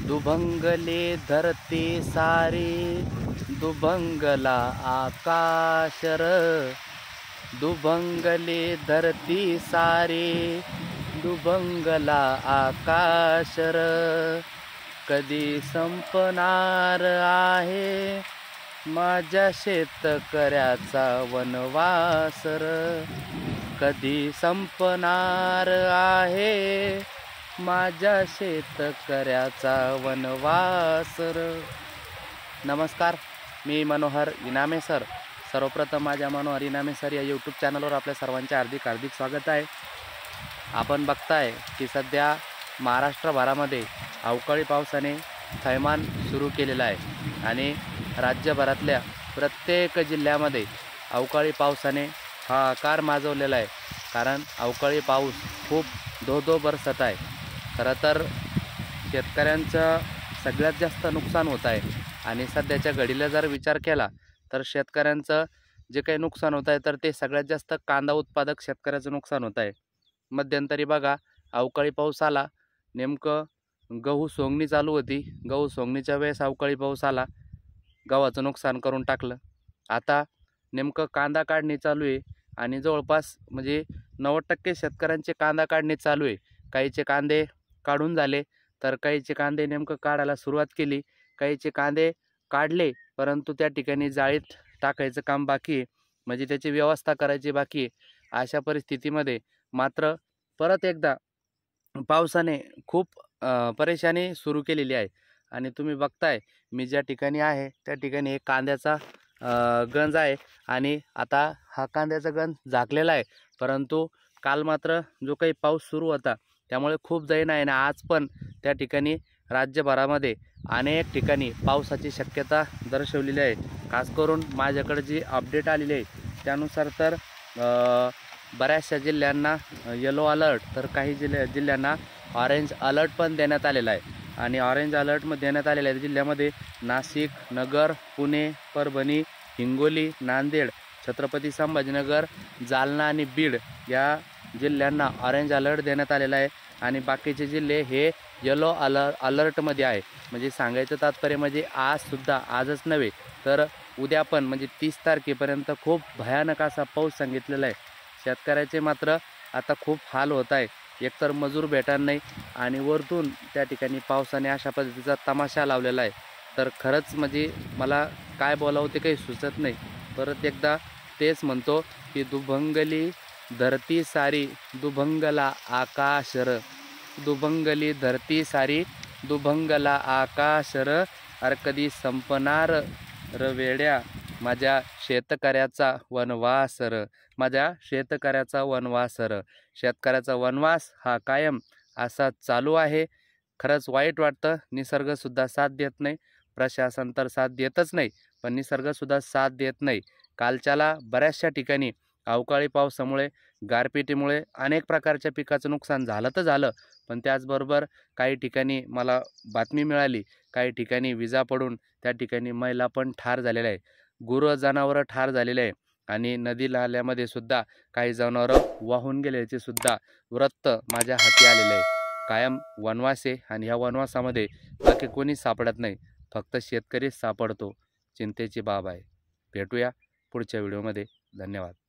दुभंगले धरती सारी, दुभंगला आकाश र. दुभंगले धरती सारी, दुभंगला आकाश र. कधी संपणार आहे माझ्या शेतकऱ्याचा वनवास र. कधी संपणार आहे माझ्या शेतकऱ्याचा वनवास र. नमस्कार, मी मनोहर इनामे सर. सर्वप्रथम माझ्या मनोहर इनामे सर या यूट्यूब चॅनलवर आपल्या सर्वांचे हार्दिक स्वागत आहे. आपण बघताय की सध्या महाराष्ट्रभरामध्ये अवकाळी पावसाने थैमान सुरू केलेलं आहे आणि राज्यभरातल्या प्रत्येक जिल्ह्यामध्ये अवकाळी पावसाने हाहाकार माजवलेला आहे. कारण अवकाळी पाऊस खूप धो बरसत आहे. खरं तर शेतकऱ्यांचं सगळ्यात जास्त नुकसान होत आहे आणि सध्याच्या घडीला जर विचार केला तर शेतकऱ्यांचं जे काही नुकसान होत आहे तर ते सगळ्यात जास्त कांदा उत्पादक शेतकऱ्याचं नुकसान होत आहे. मध्यंतरी बघा, अवकाळी पाऊस आला, नेमकं गहू सोंगणी चालू होती. गहू सोंगणीच्या वेळेस अवकाळी पाऊस आला, गव्हाचं नुकसान करून टाकलं. आता नेमकं कांदा काढणी चालू आहे आणि जवळपास म्हणजे 90% शेतकऱ्यांचे कांदा काढणी चालू आहे. काहीचे कांदे काढून झाले तर काहीचे कांदे नेमकं काढायला सुरुवात केली. काहीचे कांदे काढले परंतु त्या ठिकाणी जाळीत टाकायचं काम बाकी आहे, म्हणजे त्याची व्यवस्था करायची बाकी आहे. अशा परिस्थितीमध्ये मात्र परत एकदा पावसाने खूप परेशानी सुरू केलेली आहे. आणि तुम्ही बघताय मी ज्या ठिकाणी आहे त्या ठिकाणी एक कांद्याचा गंज आहे आणि आता हा कांद्याचा गंज झाकलेला आहे. परंतु काल मात्र जो काही पाऊस सुरू होता त्यामुळे खूप दैन आहे ना. आज पण त्या ठिकाणी राज्यभरामध्ये अनेक ठिकाणी पावसाची शक्यता दर्शवलेली आहे. खास करून माझ्याकडे जी अपडेट आलेली आहे त्यानुसार तर बऱ्याचशा जिल्ह्यांना येलो अलर्ट तर काही जिल्ह्यांना ऑरेंज अलर्ट पण देण्यात आलेला आहे. आणि ऑरेंज अलर्टमध्ये देण्यात आलेल्या जिल्ह्यामध्ये नाशिक, नगर, पुणे, परभणी, हिंगोली, नांदेड, छत्रपती संभाजीनगर, जालना आणि बीड या जिल्ह्यांना ऑरेंज अलर्ट देण्यात आलेला आहे. आणि बाकीचे जिल्हे हे येलो अलर्टमध्ये आहे. म्हणजे सांगायचं तात्पर्य म्हणजे आजच नव्हे तर उद्या पण म्हणजे 30 तारखेपर्यंत खूप भयानक असा पाऊस सांगितलेला आहे. शेतकऱ्याचे मात्र आता खूप हाल होत आहे. एकतर मजूर भेटणार नाही आणि वरतून त्या ठिकाणी पावसाने अशा पद्धतीचा तमाशा लावलेला आहे. तर खरंच म्हणजे मला काय बोलावं ते काही सुचत नाही. परत एकदा तेच म्हणतो की दुभंगली धरती सारी, दुभंगला आकाश र. दुभंगली धरती सारी, दुभंगला आकाश र. अरे कधी संपणार र वेड्या माझ्या शेतकऱ्याचा वनवास र. माझ्या शेतकऱ्याचा वनवास र. शेतकऱ्याचा वनवास हा कायम असा चालू आहे. खरंच वाईट वाटतं. निसर्गसुद्धा साथ देत नाही, प्रशासन तर साथ देतच नाही, पण निसर्गसुद्धा साथ देत नाही. कालच्याला बऱ्याचशा ठिकाणी अवकाळी पावसामुळे, गारपिटीमुळे अनेक प्रकारच्या पिकाचं नुकसान झालं तर झालं, पण त्याचबरोबर काही ठिकाणी मला बातमी मिळाली काही ठिकाणी विजा पडून त्या ठिकाणी महिला पण ठार झालेल्या आहे, गुरं जनावरं ठार झालेले आहे आणि नदी नाल्यामध्ये सुद्धा काही जनावरं वाहून गेल्याचे सुद्धा वृत्त माझ्या हाती आलेले आहे. कायम वनवास आहे आणि ह्या वनवासामध्ये बाकी कोणीच सापडत नाही, फक्त शेतकरीच सापडतो. चिंतेची बाब आहे. भेटूया पुढच्या व्हिडिओमध्ये. धन्यवाद.